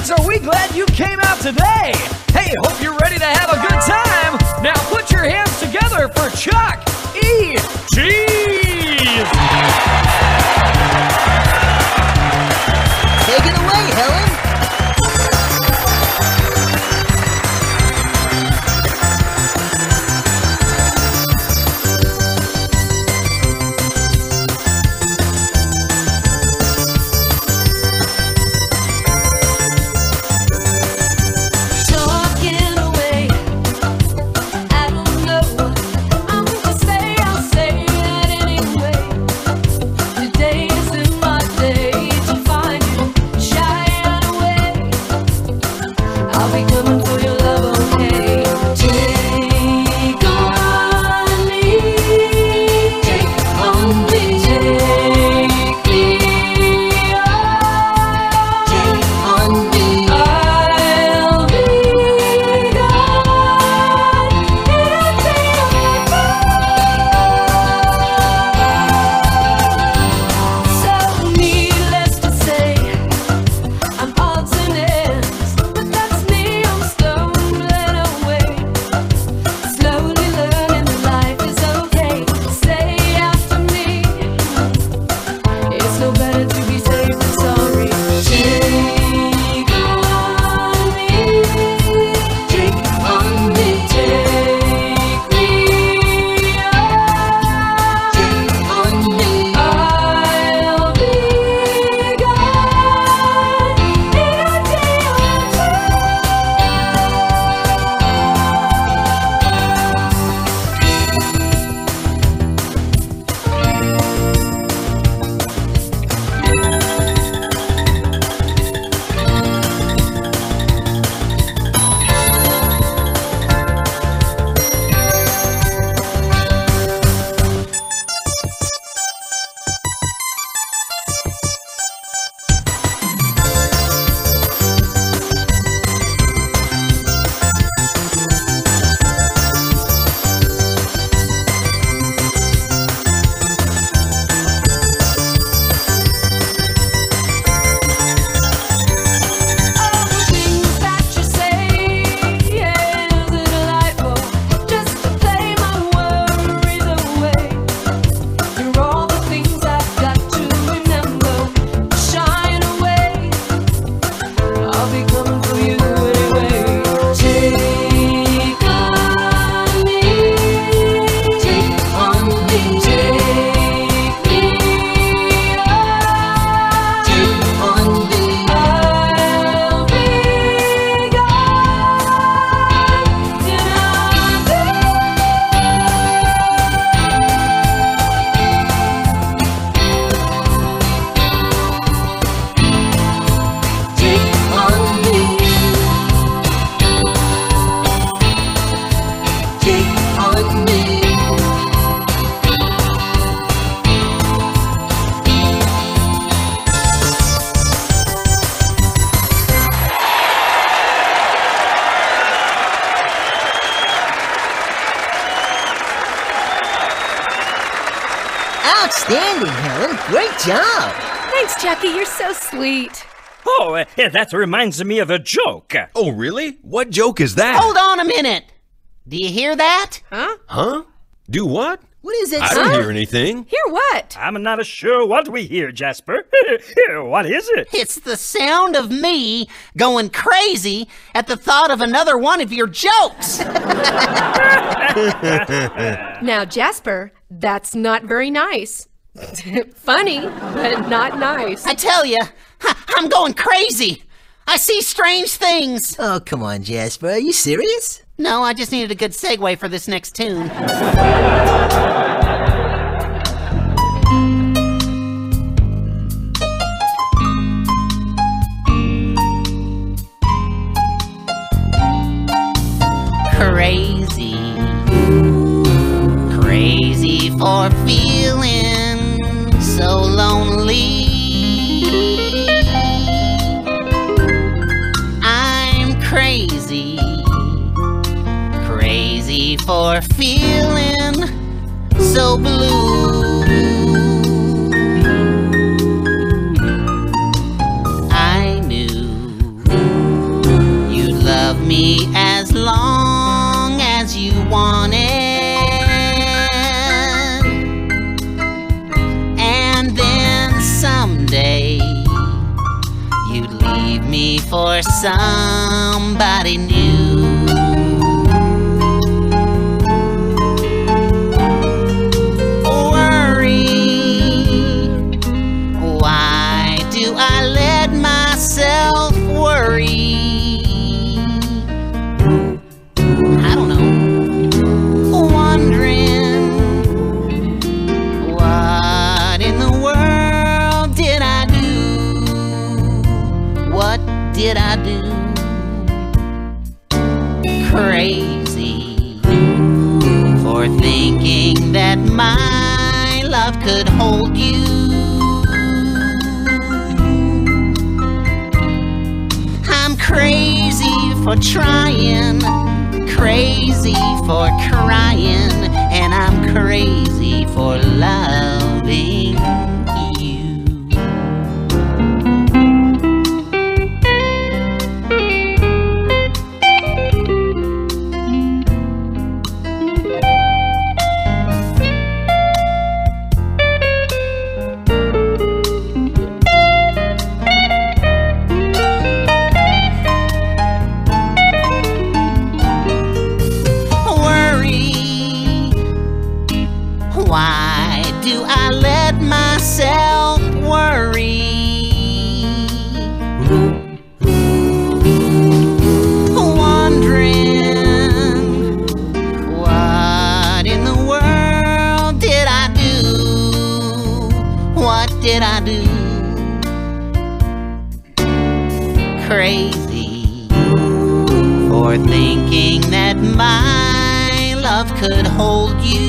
Folks, are we glad you came out today? Hey, hope you're ready to have a good time. Now put your hands together for Chuck E. Cheese! Take it away, Helen. Outstanding, Helen. Great job. Thanks, Chucky. You're so sweet. Oh, that reminds me of a joke. Oh, really? What joke is that? Hold on a minute. Do you hear that? Huh? Huh? Do what? What is it? I don't hear anything. Hear what? I'm not sure what we hear, Jasper. What is it? It's the sound of me going crazy at the thought of another one of your jokes. Now, Jasper, that's not very nice. Funny, but not nice. I tell you, I'm going crazy. I see strange things. Oh, come on, Jasper. Are you serious? No, I just needed a good segue for this next tune. Crazy, crazy for feeling so lonely. I'm crazy, crazy for feeling so blue. I knew me as long as you wanted, and then someday you'd leave me for somebody new. Myself worry. I don't know. Wondering what in the world did I do? What did I do? Crazy for thinking that my love could hold you. Crazy for trying, crazy for crying, and I'm crazy for loving you. Why do I let myself worry? Wondering what in the world did I do? What did I do? Crazy for thinking that my love could hold you.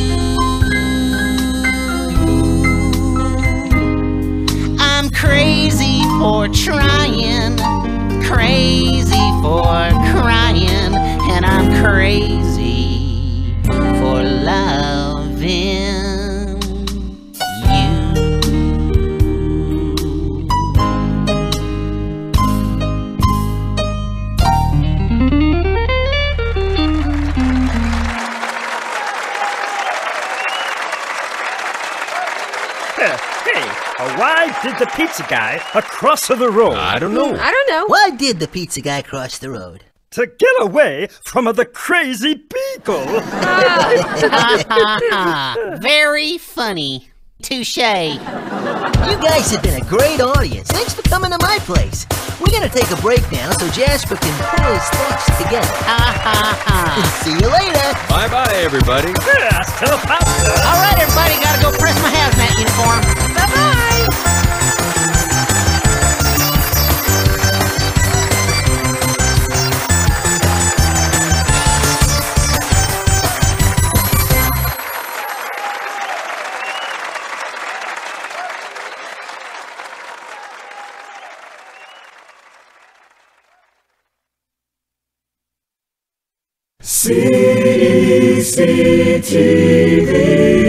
Crazy for trying, crazy for crying, and I'm crazy for loving you. Hey, why did the pizza guy cross the road? I don't know. I don't know. Why did the pizza guy cross the road? To get away from the crazy people. Very funny. Touche. You guys have been a great audience. Thanks for coming to my place. We're gonna take a break now so Jasper can pull his thoughts together. See you later. Bye-bye, everybody. Hasta la pasta. All right, everybody, gotta go press my hazmat uniform. Bye-bye. CEC TV.